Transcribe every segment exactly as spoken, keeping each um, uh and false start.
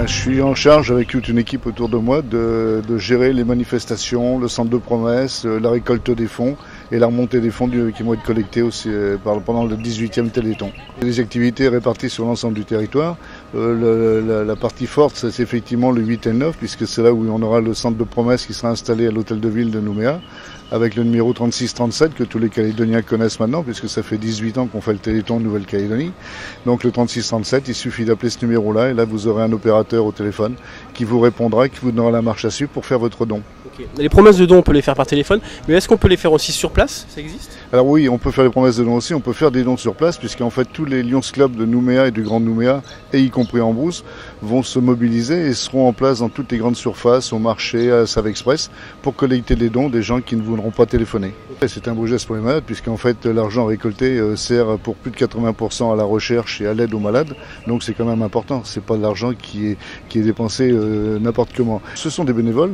Ben, je suis en charge avec toute une équipe autour de moi de, de gérer les manifestations, le centre de promesse, la récolte des fonds et la remontée des fonds du, qui vont être collectés aussi euh, pendant le dix-huitième Téléthon. Les activités réparties sur l'ensemble du territoire. Euh, le, la, la partie forte, c'est effectivement le huit et le neuf, puisque c'est là où on aura le centre de promesse qui sera installé à l'hôtel de ville de Nouméa, avec le numéro trente-six trente-sept que tous les Calédoniens connaissent maintenant, puisque ça fait dix-huit ans qu'on fait le Téléthon de Nouvelle-Calédonie. Donc le trente-six trente-sept, il suffit d'appeler ce numéro-là, et là vous aurez un opérateur au téléphone qui vous répondra, qui vous donnera la marche à suivre pour faire votre don. Okay. Les promesses de dons, on peut les faire par téléphone, mais est-ce qu'on peut les faire aussi sur place? Ça existe? Alors oui, on peut faire les promesses de dons aussi, on peut faire des dons sur place, puisqu'en fait tous les Lions Club de Nouméa et du Grand Nouméa, et y compris en Brousse, vont se mobiliser et seront en place dans toutes les grandes surfaces, au marché, à Save-Express, pour collecter les dons des gens qui ne voudront pas téléphoner. C'est un beau geste pour les malades, puisqu'en fait l'argent récolté sert pour plus de quatre-vingts pour cent à la recherche et à l'aide aux malades, donc c'est quand même important, c'est pas de l'argent qui est, qui est dépensé euh, n'importe comment. Ce sont des bénévoles,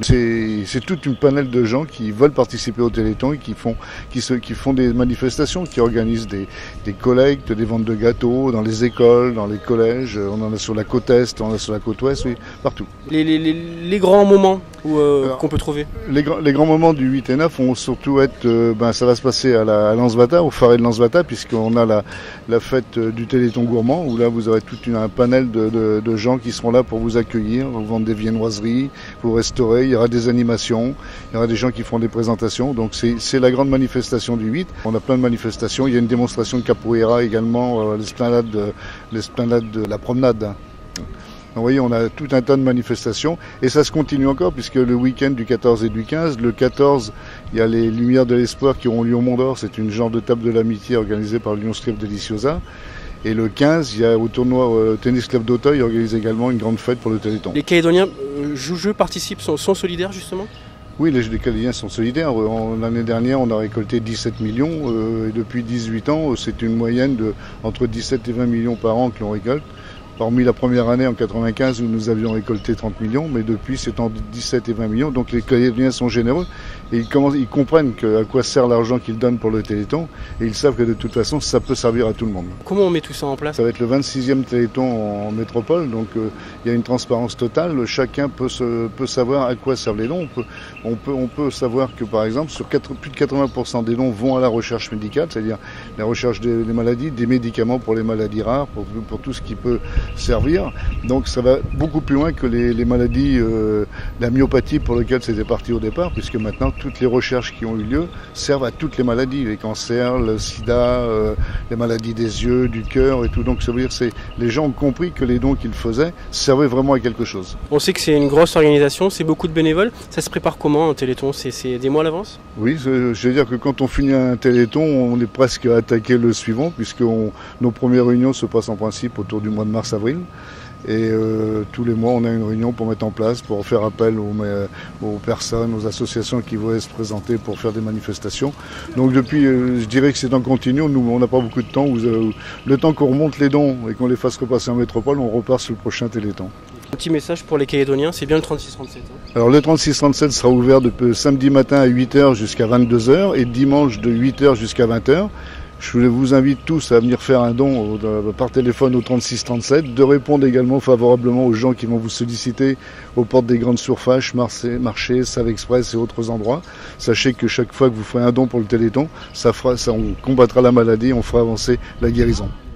c'est toute une panel de gens qui veulent participer au Téléthon et qui font, qui, se, qui font des manifestations, qui organisent des, des collectes, des ventes de gâteaux dans les écoles, dans les collèges, on en a sur la côte Est, on en a sur la côte Ouest, oui, partout. Les, les, les, les grands moments euh, qu'on peut trouver les, les grands moments du huit et neuf vont surtout être, euh, ben, ça va se passer à, la, à Lansbata, au Faré de Lansbata, puisqu'on a la, la fête du Téléthon gourmand, où là vous aurez tout une, un panel de, de, de gens qui seront là pour vous accueillir, vous vendre des viennoiseries, vous restaurer, il y aura des animations, il y aura des gens qui feront des présentations, donc c'est la grande manifestation du huit. On a plein de manifestations, il y a une démonstration de capoeira également, euh, l'esplanade de, l'esplanade de la promenade. Donc, vous voyez, on a tout un tas de manifestations et ça se continue encore puisque le week-end du quatorze et du quinze, le quatorze, il y a les Lumières de l'Espoir qui auront lieu au Mont d'Or, c'est une genre de table de l'amitié organisée par le Lions Club Deliciosa. Et le quinze, il y a au tournoi euh, Tennis Club d'Auteuil, il organise également une grande fête pour le Téléthon. Les Calédoniens euh, jouent, jeux, participent, sont, sont solidaires justement? Oui, les, les Calédoniens sont solidaires. L'année dernière, on a récolté dix-sept millions euh, et depuis dix-huit ans, c'est une moyenne de entre dix-sept et vingt millions par an que l'on récolte. Hormis la première année en quatre-vingt-quinze où nous avions récolté trente millions, mais depuis c'est entre dix-sept et vingt millions, donc les Calédoniens sont généreux et ils, commencent, ils comprennent que, à quoi sert l'argent qu'ils donnent pour le Téléthon et ils savent que de toute façon ça peut servir à tout le monde. Comment on met tout ça en place? Ça va être le vingt-sixième Téléthon en métropole, donc euh, il y a une transparence totale, chacun peut, se, peut savoir à quoi servent les dons. On peut, on peut, on peut savoir que par exemple sur quatre, plus de quatre-vingts pour cent des dons vont à la recherche médicale, c'est-à-dire la recherche des, des maladies, des médicaments pour les maladies rares, pour, pour tout ce qui peut servir. Donc ça va beaucoup plus loin que les, les maladies, euh, la myopathie pour lesquelles c'était parti au départ, puisque maintenant toutes les recherches qui ont eu lieu servent à toutes les maladies, les cancers, le sida, euh, les maladies des yeux, du cœur et tout. Donc ça veut dire que les gens ont compris que les dons qu'ils faisaient servaient vraiment à quelque chose. On sait que c'est une grosse organisation, c'est beaucoup de bénévoles. Ça se prépare comment un Téléthon? C'est des mois à l'avance? Oui, je veux dire que quand on finit un Téléthon, on est presque à attaquer le suivant, puisque on, nos premières réunions se passent en principe autour du mois de mars-avril. Et euh, tous les mois, on a une réunion pour mettre en place, pour faire appel aux, aux personnes, aux associations qui voudraient se présenter pour faire des manifestations. Donc depuis, euh, je dirais que c'est en continu. Nous, on n'a pas beaucoup de temps. Où, euh, le temps qu'on remonte les dons et qu'on les fasse repasser en métropole, on repart sur le prochain Téléthon. Un petit message pour les Calédoniens, c'est bien le trente-six trente-sept. Hein. Alors le trente-six trente-sept sera ouvert de samedi matin à huit heures jusqu'à vingt-deux heures et dimanche de huit heures jusqu'à vingt heures. Je vous invite tous à venir faire un don par téléphone au trente-six trente-sept, de répondre également favorablement aux gens qui vont vous solliciter aux portes des grandes surfaces, marchés, marchés Save-Express et autres endroits. Sachez que chaque fois que vous ferez un don pour le Téléthon, ça fera, ça, on combattra la maladie, on fera avancer la guérison.